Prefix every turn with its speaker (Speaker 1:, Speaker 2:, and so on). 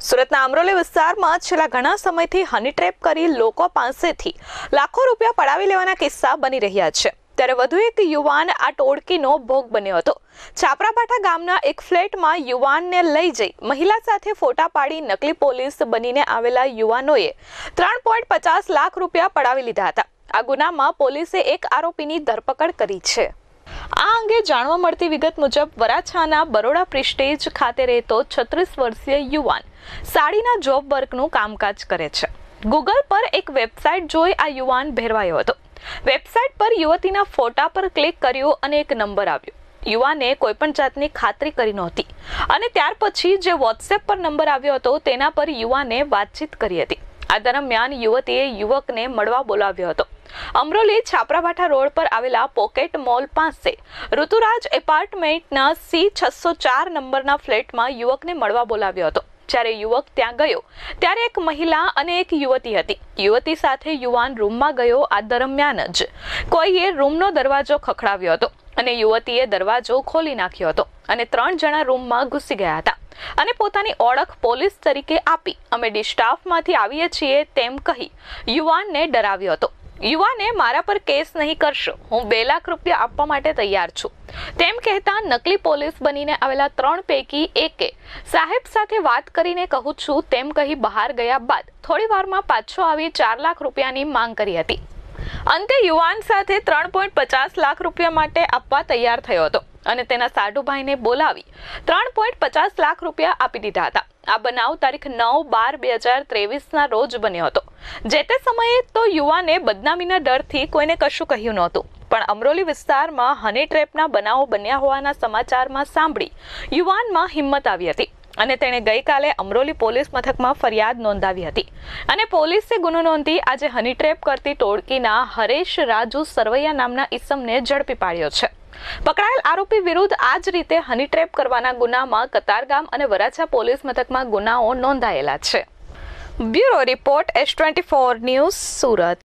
Speaker 1: સુરતના અમરોલી વિસ્તારમાં છેલ્લા ઘણા સમયથી હની ટ્રેપ કરી લોકો પાસેથી લાખો રૂપિયા પડાવી લેવાના કિસ્સા બની રહ્યા છે। ત્યારે વધુ એક યુવાન આ ટોળકીનો ભોગ બન્યો હતો। છાપરાભાઠા ગામના એક ફ્લેટમાં યુવાનને લઈ જઈ મહિલા સાથે ફોટા પાડી નકલી પોલીસ બનીને આવેલા યુવાનોએ 3.50 લાખ રૂપિયા પડાવી લીધા હતા। આ ગુનામાં પોલીસે એક આરોપીની ધરપકડ કરી છે। આ અંગે જાણવા મળતી વિગત મુજબ વરાછાના બરોડા પ્રેસ્ટીજ ખાતે રહેતો 36 વર્ષીય યુવાન સાડીના જોબ વર્કનું કામકાજ કરે છે। ગૂગલ પર એક વેબસાઇટ જોઈ આ યુવાન ભેરવાયો હતો। વેબસાઇટ પર યુવતીના ફોટા પર ક્લિક કર્યું અને એક નંબર આવ્યો। યુવાને કોઈપણ જાતની ખાતરી કરી નહોતી અને ત્યાર પછી જે વોટ્સએપ પર નંબર આવ્યો હતો તેના પર યુવાને વાતચીત કરી હતી। આ દરમિયાન યુવતીએ યુવકને મળવા બોલાવ્યો હતો। અમરોલી છાપરાભાઠા રોડ પર આવેલા પોકેટ મોલ પાસે ઋતુરાજ એપાર્ટમેન્ટના C604 નંબરના ફ્લેટમાં યુવકને મળવા બોલાવ્યો હતો। જ્યારે યુવક ત્યાં ગયો ત્યારે એક મહિલા અને એક યુવતી હતી। યુવતી સાથે યુવાન રૂમમાં ગયો। આ દરમિયાન જ કોઈએ રૂમનો દરવાજો ખખડાવ્યો હતો અને યુવતીએ દરવાજો ખોલી નાખ્યો હતો અને 3 જણા રૂમમાં ઘૂસી ગયા હતા અને પોતાની ઓળખ પોલીસ તરીકે આપી અમે ડી સ્ટાફમાંથી આવીએ છીએ તેમ કહી યુવાનને ડરાવ્યો હતો। યુવાને મારા પર કેસ નહીં કરશો, હું 2 લાખ રૂપિયા આપવા માટે તૈયાર છું તેમ કહેતા નકલી પોલીસ બનીને આવેલા 3 પૈકી એકે સાહેબ સાથે વાત કરીને કહું છું તેમ કહી બહાર ગયા બાદ થોડી વારમાં પાછો આવી 4 લાખ રૂપિયાની માંગ કરી હતી। અંતે યુવાન સાથે 3.50 લાખ રૂપિયા માટે આપવા તૈયાર થયો હતો અને તેના સાઢુભાઈને બોલાવી 3.50 લાખ રૂપિયા આપી દીધા હતા। આ બનાવ તારીખ 9/12/2023ના રોજ બન્યો હતો। જે તે સમયે તો યુવાને બદનામીના ડરથી કોઈને કશું કહ્યું નહોતું, પણ અમરોલી વિસ્તારમાં હની ટ્રેપના બનાવો બન્યા હોવાના સમાચારમાં સાંભળી યુવાનમાં હિંમત આવી હતી અને તેણે ગઈકાલે અમરોલી પોલીસ મથકમાં ફરિયાદ નોંધાવી હતી અને પોલીસે ગુનો નોંધી આજે હની ટ્રેપ કરતી ટોળકીના હરેશ રાજુ સરવૈયા નામના ઈસમને ઝડપી પાડ્યો છે। પકડાયેલ આરોપી વિરુદ્ધ આ જ રીતે હની ટ્રેપ કરવાના ગુનામાં કતારગામ અને વરાછા પોલીસ મથકમાં ગુનાઓ નોંધાયેલા છે। Bureau report S24 news Surat.